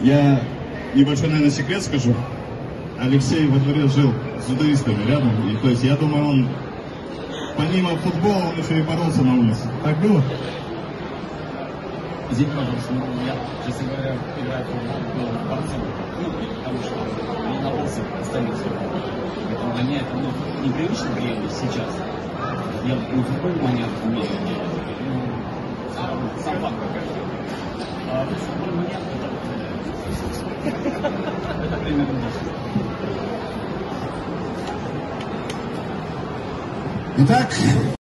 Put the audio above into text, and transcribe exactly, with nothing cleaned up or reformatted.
Я небольшой, наверное, секрет скажу. Алексей во дворе жил с дзюдоистами рядом. И, то есть, я думаю, он помимо футбола, он еще и боролся на улице. Так было? Извините, пожалуйста, но я, честно говоря, играю в борце, ну, потому что не на борце остальных все. Поэтому для меня это ну, непривычно приемлемо сейчас. Я на футбольный момент умею делать. Ну, сам факт. А футбольный момент это, это примерно Итак,